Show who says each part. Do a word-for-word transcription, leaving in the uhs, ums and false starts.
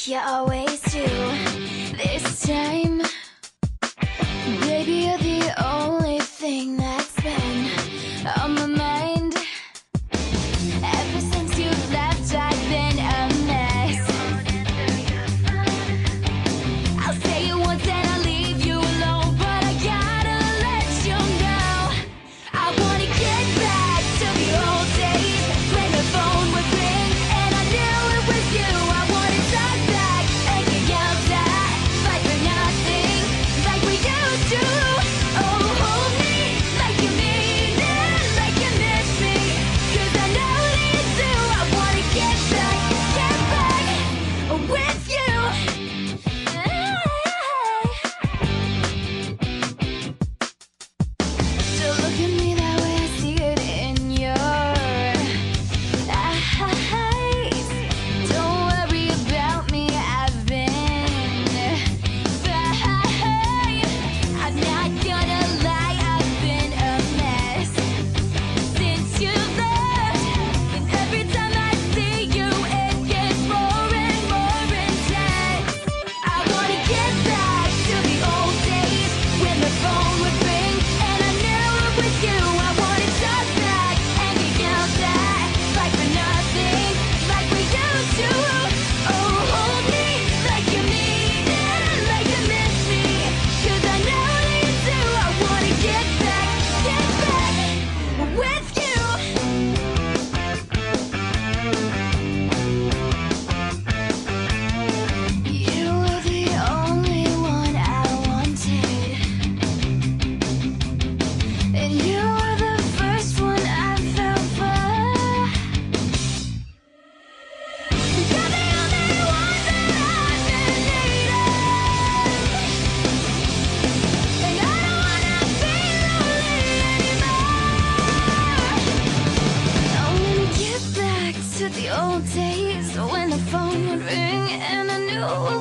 Speaker 1: you always do. This time, baby, you're the only thing that's been on my mind. Ever since you left, I've been a mess. I'll say it once and I'll leave you alone, but I gotta let you know I wanna get back to the old days when the phone would ring and I knew it was you. I wanna talk back and get yelled at, fight for nothing like we used to. Oh, hold me like you mean it, like you miss me, 'cause I know that you do. I wanna get back, get back with you. Still look at me that way, I see it in your eyes. Don't worry about me, I've been fine. I'm not gonna lie, I've been a mess since you left. And every time I see you, it gets more and more intense. I wanna get back to the old days when the phone would ring and I knew it was you. I wanna talk back and get yelled at, fight for nothing like we used to. Oh, hold me like you mean it, like you miss me, 'cause I know that you do. I wanna get back, get back with you. You were the only one I wanted, and you were the first one I fell for. You're the only one that I've been needing, and I don't wanna be lonely anymore. I wanna get back to the old days when the phone would ring and I knew